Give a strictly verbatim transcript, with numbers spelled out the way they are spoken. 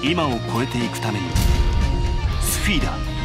今を超えていくためにスフィーダ